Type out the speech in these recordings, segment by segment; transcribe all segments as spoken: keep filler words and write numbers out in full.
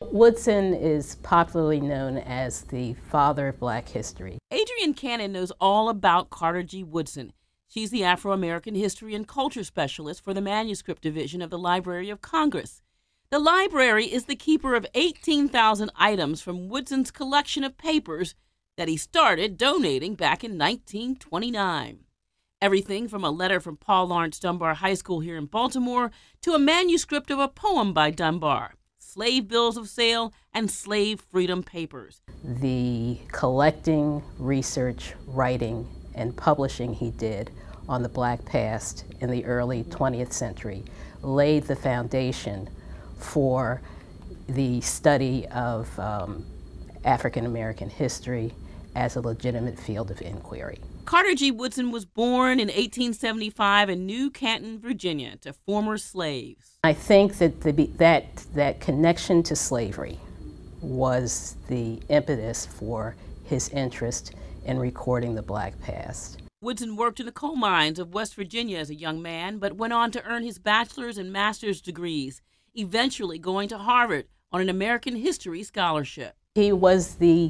Woodson is popularly known as the father of Black history. Adrienne Cannon knows all about Carter G. Woodson. She's the Afro-American History and Culture Specialist for the Manuscript Division of the Library of Congress. The library is the keeper of eighteen thousand items from Woodson's collection of papers that he started donating back in nineteen twenty-nine. Everything from a letter from Paul Laurence Dunbar High School here in Baltimore to a manuscript of a poem by Dunbar, slave bills of sale, and slave freedom papers. The collecting, research, writing, and publishing he did on the Black past in the early twentieth century laid the foundation for the study of um, African American history as a legitimate field of inquiry. Carter G. Woodson was born in eighteen seventy-five in New Canton, Virginia, to former slaves. I think that the, that, that connection to slavery was the impetus for his interest in recording the Black past. Woodson worked in the coal mines of West Virginia as a young man, but went on to earn his bachelor's and master's degrees, eventually going to Harvard on an American history scholarship. He was the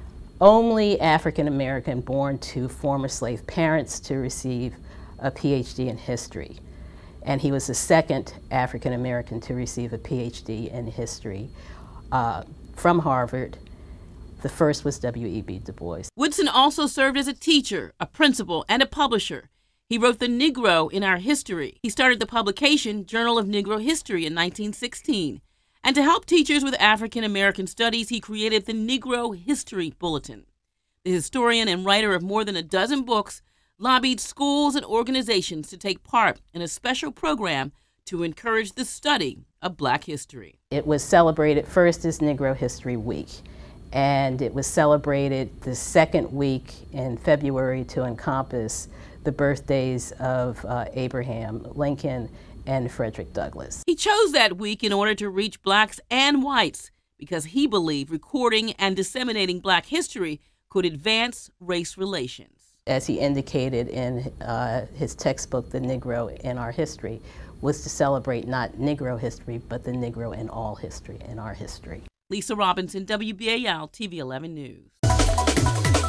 only African American born to former slave parents to receive a P H D in history. And he was the second African American to receive a P H D in history uh, from Harvard. The first was W E B Du Bois. Woodson also served as a teacher, a principal, and a publisher. He wrote The Negro in Our History. He started the publication Journal of Negro History in nineteen sixteen. And to help teachers with African American studies, he created the Negro History Bulletin. The historian and writer of more than a dozen books lobbied schools and organizations to take part in a special program to encourage the study of Black history. It was celebrated first as Negro History Week, and it was celebrated the second week in February to encompass the birthdays of uh, Abraham Lincoln and Frederick Douglass. He chose that week in order to reach Blacks and whites because he believed recording and disseminating Black history could advance race relations. As he indicated in uh, his textbook, The Negro in Our History, was to celebrate not Negro history, but the Negro in all history, in our history. Lisa Robinson, W B A L T V eleven News.